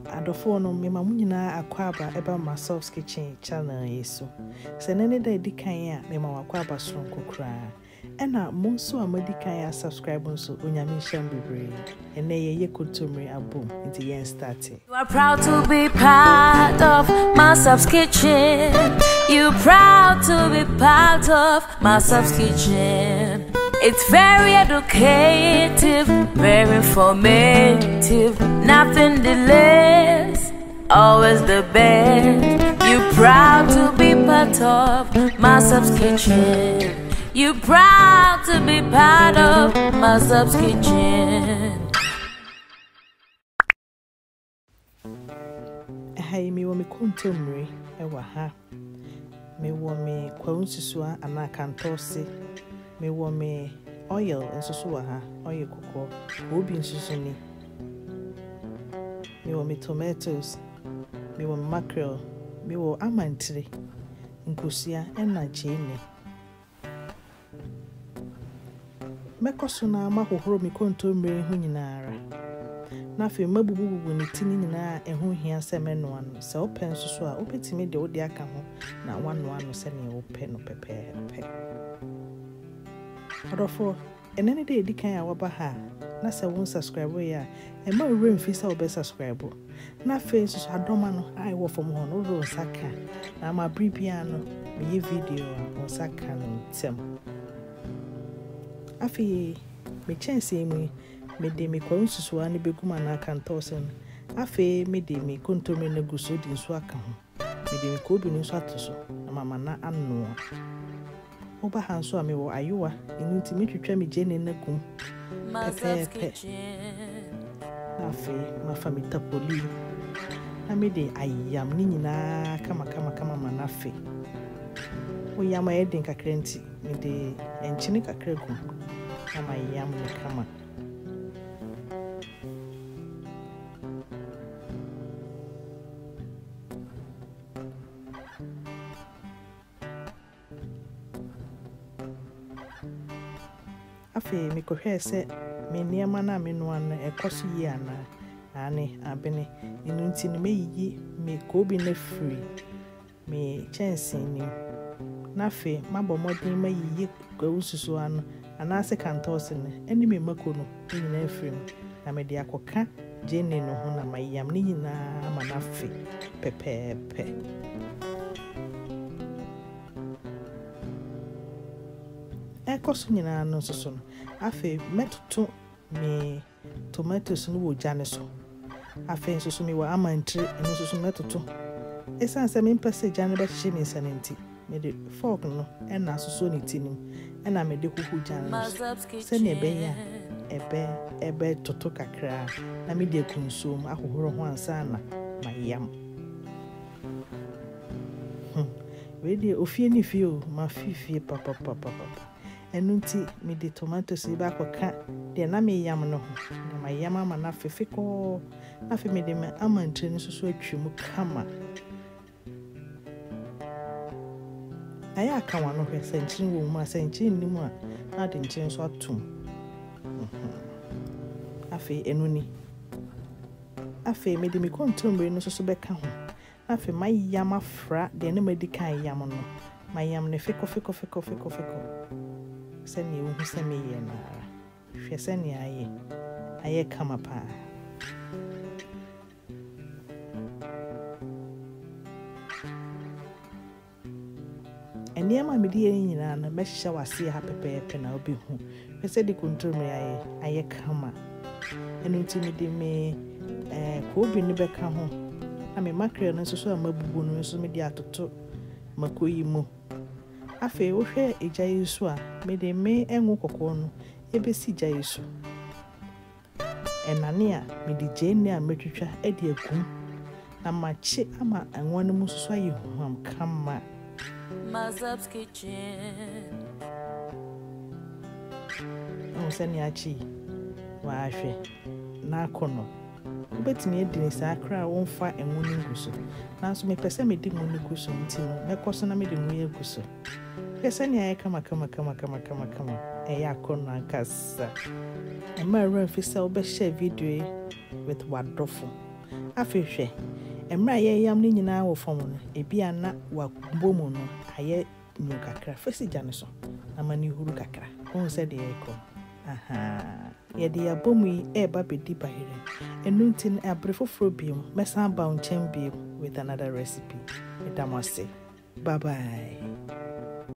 adofo no me mamu nyina akwaba eba Masov's Kitchen channel yeso se nene da edikan a me ma wakwaba sonko kra ena mo nso amadikan ya subscribe nso onyame hyam bebre ene ye kontomre abom nti yen start. You are proud to be part of Masov's Kitchen. You proud to be part of Masov's Kitchen. It's very educative, very informative, nothing delays, always the best. You proud to be part of Masov's Kitchen. You proud to be part of Masov's Kitchen. Hey, me wo me kontomre ewa ha. Me wo me kwawunsusua ana kantose. Me wo me oil ensusu wa ha, oil koko, obi ensusu ni. Me wo me tomatoes, me wo mackerel, me wo amantire, nkosia ena jene. Mekoso na mahohoro me kontomre hu nyinara. Na fe mabububu ni tini nyina ehu hia se menoa no. Se open susu a obetimi de odi aka ho na wanoa no se ne open no pepepe. Adofo enene de edikan ya waba ha na se won subscribe ya e ma ure mfi sa obe subscribe na fe susu adoma no ai wo fom ho no ro saka na ma bribia no me video on saka no tem afi me chance mu me de me kwa susu ani beguma na kantosen afi me de me kontomre na guso di nso aka ho me de me ko bi nso atoso na mama na anno oba hanso ame wo ayowa enunti metwetwa me jene na kum Masov's Kitchen. Afi ma famita poli na me de ayam ni nyina kama manafe o yama edin kakrenti me de enchini kakragum kama yam ni kama afi me kohwe se me niama na me no an ekoso yi ana ane abene enunti ne meyi me kobi na free me chance ni na fe mabomodin mayi kwususu ano anase kantos ne eni me makono nyina free na me de akoka jene no ho na mayam ni nyina ama na fe pepepe ekoso nyina no soso no afi metoto me tomatoes no wo jane so afi soso me wa amantire no soso metoto esanse me mpese jane ba hye ni sanenti me de fork no ena soso ni tinim ena me de kuku jane se ne be ya ebe toto kakra na me de konsum ahohoro ho ansa na mayam we de ofie ni fie ma fifie papa enunti me de tomatoes ba koka de na me yam no ho na mayam ama na fefeko afi me de me amantire ni soso atwemu kama aya aka wano hwe senchiri wo mu asenchiri ni mu a na de nchen so atum afi enuni afi me de me kontomre no soso beka ho afi mayam afra de na medikan yam no mayam ne feko sani wo se me ye na hwe sani aye kama pa eniema me die nyina na me hye wase ha pepepe na obi hu pese de kontomre aye kama enunti me de me ko obi ni beka ho na me mackerel no so amabubu no so me de atoto makoyi mu afi wo hwe eja yesu a me de me enwo kokko no ebesi ja yesu enane a me de jene a metwetwa e de agum na mache ama enwo no mu so ayi huam kama Masov's Kitchen. o sani achi wa ahwe na akono obetimi edini sa akra wonfa enwo ni guso nanso me pese me di ngoni guso nti no me koso na me di ngoni guso pese ni aye kama e ya kono akasa e ma run fi se obe share video with wadofo afehwe emra ye yam ni nyina wo fom no ebi ana wa bomu no aye nyu kakra fesi gane so na mani huru kakra on se de eko ye de abomu yi eba bedi bahire enuntin abrefofro biom mesa ba unchem biom with another recipe. Bye bye.